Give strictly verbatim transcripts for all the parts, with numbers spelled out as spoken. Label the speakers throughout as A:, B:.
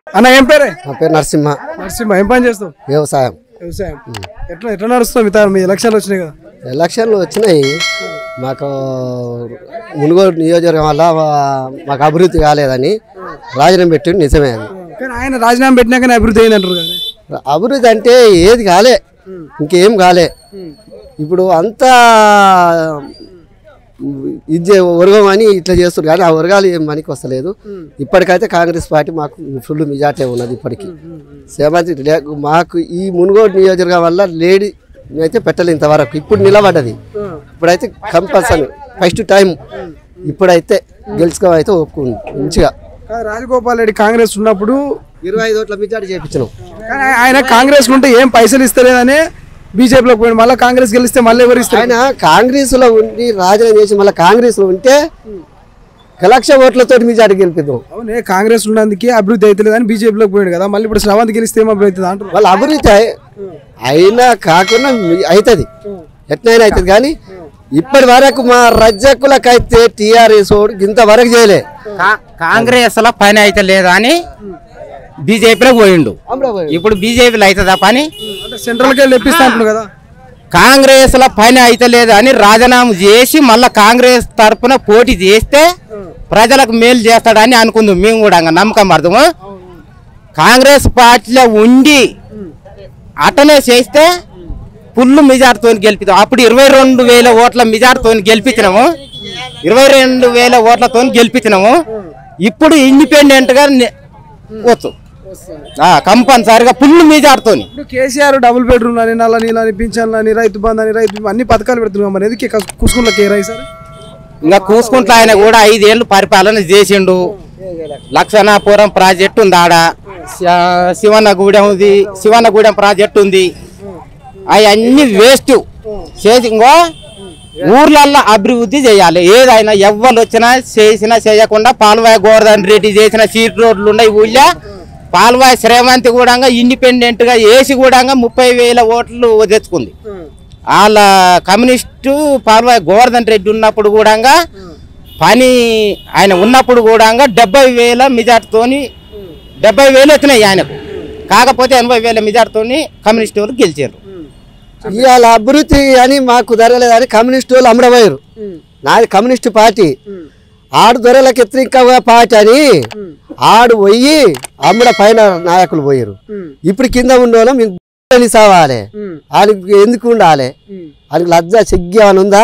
A: అన్న ఏం పేరే?
B: నా పేరు నరసింహ.
A: నరసింహ ఏం పని చేస్తావు?
B: వ్యవసాయం.
A: వ్యవసాయం. ఎట్లా ఎట్లా నడుస్తావు? మీ మీ ఎలక్షన్లు వచ్చినాయి కదా?
B: ఎలక్షన్లు వచ్చినాయి. మాకు మునుగోడు నియోజకవర్గం వల్ల మాకు అభివృద్ధి కాలేదని రాజీనామా పెట్టి నిజమే అది.
A: కానీ ఆయన రాజీనామా పెట్టినాకనే అభివృద్ధి అయింది అంటారు కదా.
B: అభివృద్ధి అంటే ఏది కాలే, ఇంకేం కాలే. ఇప్పుడు అంతా ఇది వర్గం అని ఇట్లా చేస్తారు కానీ ఆ వర్గాలు ఏం మనకి వస్తలేదు. ఇప్పటికైతే కాంగ్రెస్ పార్టీ మాకు ఫుల్ మెజార్టీ ఉన్నది. ఇప్పటికి సేమంతి మాకు ఈ మునుగోడు నియోజకవర్గం వల్ల లేడీ అయితే పెట్టలేదు ఇంతవరకు. ఇప్పుడు నిలబడ్డది. ఇప్పుడైతే కంపల్సరీ ఫస్ట్ టైం ఇప్పుడైతే గెలుచుకోవైతే ఒప్పుకుంది మంచిగా.
A: రాజగోపాల్ రెడ్డి కాంగ్రెస్ ఉన్నప్పుడు
B: ఇరవై ఐదు ఓట్ల మెజార్టీ చేయించినాం.
A: కానీ ఆయన కాంగ్రెస్ ఉంటే ఏం పైసలు ఇస్తలేదని బీజేపీలోకి పోయి మళ్ళీ కాంగ్రెస్ గెలిస్తే మళ్ళీ ఎవరు ఇస్తారు?
B: ఆయన కాంగ్రెస్ లో ఉండి రాజీనామా చేసి మళ్ళీ కాంగ్రెస్ లో ఉంటే లక్ష ఓట్లతో మెజార్టీ గెలిపిద్దాం.
A: అవునే కాంగ్రెస్ ఉన్నందుకే అభివృద్ధి అవుతుంది అని బీజేపీలోకి పోయాడు కదా. మళ్ళీ ఇప్పుడు శ్రవంతి గెలిస్తే ఏం అభివృద్ధి అవుతుంది అంటారు.
B: వాళ్ళ అభివృద్ధి అయినా కాకుండా అవుతుంది, ఎట్లయినా అవుతుంది. కానీ ఇప్పటి వరకు మా రజ్జకులకైతే టీఆర్ఎస్ ఇంతవరకు చేయలే.
C: కాంగ్రెస్ లో పని అయితే లేదా అని బీజేపీలో పోయిండు. ఇప్పుడు బీజేపీలో అవుతుందా పని?
A: సెంట్రల్ కి లెప్పిస్తా కదా.
C: కాంగ్రెస్ లో పని అయితే లేదు అని రాజీనామా చేసి మళ్ళా కాంగ్రెస్ తరఫున పోటీ చేస్తే ప్రజలకు మేలు చేస్తాడని అనుకుందాం మేము కూడా. నమ్మకం అర్థము. కాంగ్రెస్ పార్టీలో ఉండి అటనే చేస్తే ఫుల్ మెజార్టీతో గెలిపిద్దాం. అప్పుడు ఇరవై రెండు వేల ఓట్ల మెజార్టీతో గెలిపించినాము. ఇరవై రెండు వేల ఓట్లతో గెలిపించినాము. ఇప్పుడు ఇండిపెండెంట్ గా వచ్చు కంపల్సరిగా ఫుల్ మెజార్టీతో.
A: కేసీఆర్ డబుల్ బెడ్రూమ్ అని నల్ల నీళ్ళని పింఛన్ అని రైతు బంధు అని రైతు అన్ని పథకాలు పెడుతున్నాం. మరి ఎందుకు కూసుకుంట్లకి సార్?
C: ఇంకా కూసుకుంట్ల ఆయన కూడా ఐదేళ్లు పరిపాలన చేసిండు. లక్షణాపురం ప్రాజెక్టు ఉంది, ఆడ శివన్నగూడెం ఉంది, శివన్నగూడెం ప్రాజెక్టు ఉంది. అవన్నీ వేస్ట్ చేసి ఇంకో ఊర్లల్లో అభివృద్ధి చేయాలి. ఏదైనా ఎవ్వరు వచ్చినా చేసినా చేయకుండా పాల్వాయ గోవర్ధన్ రెడ్డి చేసిన సీట్ రోడ్లు ఉన్నాయి ఊళ్ళో. పాల్వాయ శ్రేవంతి కూడా ఇండిపెండెంట్ గా వేసి కూడా ముప్పై వేల ఓట్లు తెచ్చుకుంది. వాళ్ళ కమ్యూనిస్టు పాల్వాయ గోవర్ధన్ రెడ్డి ఉన్నప్పుడు కూడా పని ఆయన ఉన్నప్పుడు కూడా డెబ్బై వేల మెజార్టీతోని డెబ్బై వేలు వచ్చినాయి ఆయనకు. కాకపోతే ఎనభై వేల మెజార్టీతోని కమ్యూనిస్టు వాళ్ళు గెలిచారు.
B: ఇవాళ అభివృద్ధి అని మాకు ధరలేదని కమ్యూనిస్టు వాళ్ళు అమ్మడపోయారు. నాది కమ్యూనిస్టు పార్టీ. ఆడు దొరలకు ఎత్తిక పార్టీ అని ఆడు పోయి అమ్మడ పైన నాయకులు పోయారు. ఇప్పుడు కింద ఉండేవాళ్ళం మేము సావాలి. ఆయనకి ఎందుకు ఉండాలి? ఆయనకి లజ్జ సిగ్గు అని ఉందా?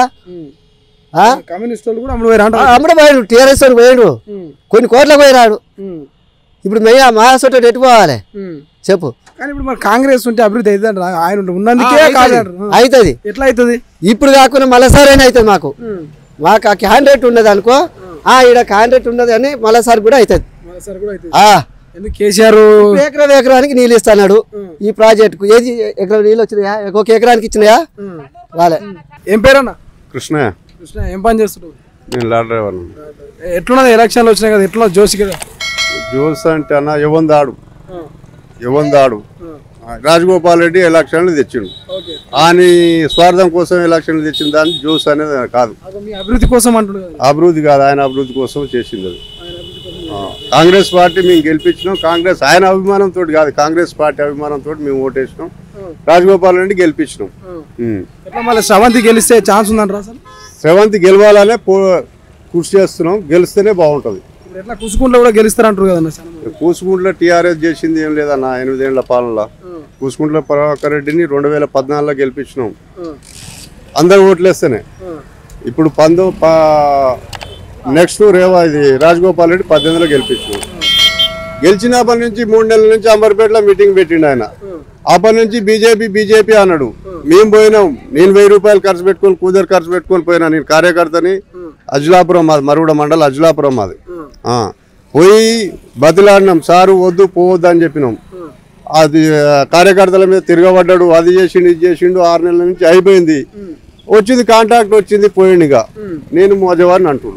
B: అమ్మడపోయాడు. టీఆర్ఎస్ వాడు పోయాడు, కొన్ని కోట్లకు పోయినాడు. ఇప్పుడు మెయ్య మహాసోట ఎటు పోవాలి చెప్పు?
A: కానీ ఇప్పుడు మరి కాంగ్రెస్ ఉంటే అభివృద్ధి అవుతుంది. ఆయన ఉన్నందుకే
B: అవుతుంది.
A: ఎట్లా అవుతుంది? ఇప్పుడు
B: కాకుండా మళ్ళీసారి అవుతుంది. మాకు మాకు ఆ క్యాండిడేట్ ఉన్నది అనుకో, ఈడ క్యాండిడేట్ ఉన్నది అని మళ్ళీసారి కూడా అవుతుంది.
A: కేసీఆర్
B: ఎకరం ఎకరానికి నీళ్ళు ఇస్తున్నాడు. ఈ ప్రాజెక్టుకు ఏది ఎకరం నీళ్ళు వచ్చినాయా? ఒక ఎకరానికి ఇచ్చినాయా? రాలే.
A: ఏం పేరన్నా?
D: కృష్ణ.
A: కృష్ణ ఏం పని చేస్తున్నావు?
D: నేను లారీ డ్రైవర్.
A: ఎట్లున్నది? ఎలక్షన్లు వచ్చినాయి కదా, ఎట్లా జోసి కదా?
D: జోస్ అంటే అన్న యువందాడు యువందాడు రాజగోపాల్ రెడ్డి ఎలక్షన్లు తెచ్చిండు. ఆయన స్వార్థం కోసం ఎలక్షన్లు తెచ్చిన దాన్ని జోస్ అనేది కాదు,
A: అభివృద్ధి కోసం అంటున్నాడు.
D: అభివృద్ధి కాదు, ఆయన అభివృద్ధి కోసం చేసింది అది. కాంగ్రెస్ పార్టీ మేము గెలిపించినాం. కాంగ్రెస్ ఆయన అభిమానంతో కాదు, కాంగ్రెస్ పార్టీ అభిమానంతో మేము ఓటేసినాం. రాజగోపాల్ రెడ్డి గెలిపించినాం.
A: శ్రవంతి గెలిస్తే ఛాన్స్ ఉందంటారా?
D: శ్రవంతి గెలవాలనే కృషి చేస్తున్నాం. గెలిస్తేనే బాగుంటుంది.
A: ఎట్లా కూసుకుంట్లో కూడా గెలుస్తారంటారు కదా?
D: కూసుకుంట్లో టీఆర్ఎస్ చేసింది ఏం లేదన్న. ఎనిమిదేళ్ల పాలనలో కూసుకుంట్ల ప్రభాకర్ రెడ్డిని రెండు వేల పద్నాలుగులో గెలిపించినాం. అందరు ఓట్లేస్తేనే. ఇప్పుడు పందో నెక్స్ట్ రేవా ఇది రాజగోపాల్ రెడ్డి పద్దెనిమిదిలో గెలిపించినాం. గెలిచినప్పటి నుంచి మూడు నెలల నుంచి అంబర్పేటలో మీటింగ్ పెట్టిండు ఆయన. అప్పటి నుంచి బీజేపీ బీజేపీ అన్నాడు. మేము పోయినాం. నేను వెయ్యి రూపాయలు ఖర్చు పెట్టుకొని కూదరు ఖర్చు పెట్టుకొని పోయినా. నేను కార్యకర్తని, అజ్లాపురం మాది, మరుగుడ మండలం అజ్లాపురం మాది. పోయి బతిలాడినాం. సారు వద్దు పోవద్దు అని చెప్పినాం. అది కార్యకర్తల మీద తిరగబడ్డాడు. అది చేసిండు ఇది చేసిండు. ఆరు నెలల నుంచి అయిపోయింది. వచ్చింది కాంట్రాక్ట్ వచ్చింది, పోయిండు. ఇక నేను మోజవారిని అంటున్నాను.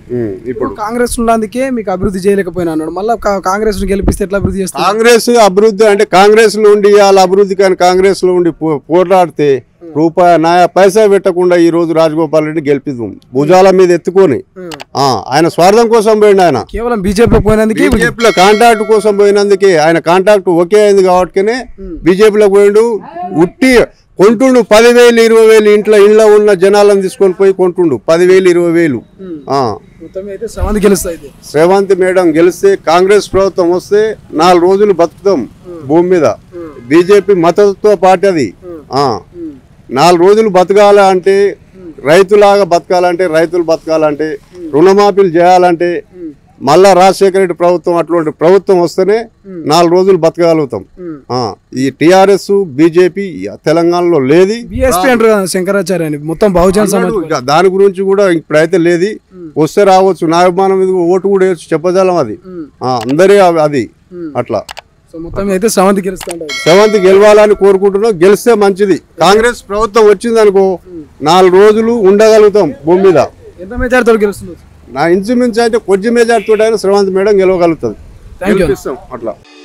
D: ఉమ్, ఇప్పుడు
A: కాంగ్రెస్ ఉన్నందుకే మీకు అభివృద్ధి చేయలేకపోయినా అన్నాడు. మళ్ళీ కాంగ్రెస్ గెలిపిస్తే ఎట్లా అభివృద్ధి చేస్తారు?
D: కాంగ్రెస్ అభివృద్ధి అంటే కాంగ్రెస్ లో ఉండి వాళ్ళ అభివృద్ధి కానీ కాంగ్రెస్ లో ఉండి పో- పోట్లాడితే రూపాయి నా పైసా పెట్టకుండా ఈ రోజు రాజగోపాల్ రెడ్డి గెలిపిద్దాం భుజాల మీద ఎత్తుకొని. ఆ, ఆయన స్వార్థం కోసం పోయిండు. ఆయన
A: కేవలం బీజేపీ పోయినందుకే
D: బీజేపీలో కాంటాక్ట్ కోసం పోయినందుకే ఆయన కాంటాక్ట్ ఒకే అయింది కాబట్టినే బీజేపీలో పోయిండు. ఉట్టి కొంటుండు పదివేలు ఇరవై వేలు ఇంట్లో ఇంట్లో ఉన్న జనాలను తీసుకొని పోయి కొంటుండు పదివేలు ఇరవై వేలు. ఆ,
A: మొత్తం అయితే శ్రవంతి గెలుస్తాయి.
D: శ్రవంతి మేడం గెలిస్తే కాంగ్రెస్ ప్రభుత్వం వస్తే నాలుగు రోజులు బతుకుతాం భూమి మీద. బీజేపీ మద్దతుతో పార్టీ అది. ఆ, నాలుగు రోజులు బతకాల అంటే రైతులాగా బతకాలంటే రైతులు బతకాలంటే రుణమాఫీలు చేయాలంటే మళ్ళా రాజశేఖర రెడ్డి ప్రభుత్వం అటువంటి ప్రభుత్వం వస్తేనే నాలుగు రోజులు బతకగలుగుతాం. ఆ, ఈ టిఆర్ఎస్ బీజేపీ తెలంగాణలో లేదు.
A: బీఎస్పీ అంటారు కదా శంకరాచార్య అని, మొత్తం బహుజన సమాజ్.
D: ఇక దాని గురించి కూడా ఇప్పుడైతే లేదు. వస్తే రావచ్చు, నా అభిమానం మీద ఓటు కూడా వేయచ్చు, చెప్పజాలం అది. ఆ, అందరే అవి- అది అట్లా.
A: సో మొత్తం అయితే శ్రవంతి గెలుస్తాంటారు.
D: శ్రవంతి గెలవాలని కోరుకుంటున్నాం. గెలిస్తే మంచిది. కాంగ్రెస్ ప్రభుత్వం వచ్చింది అనుకో నాలుగు రోజులు ఉండగలుగుతాం భూమి మీద.
A: ఎంత మెజార్టీతో గెలుస్తుంది?
D: నా ఇంచుమించు అయితే కొద్ది మెజార్టీతో అయినా శ్రవంతి మేడం గెలవగలుగుతుంది.
A: Thank you.
D: గెలిపిస్తాం అట్లా.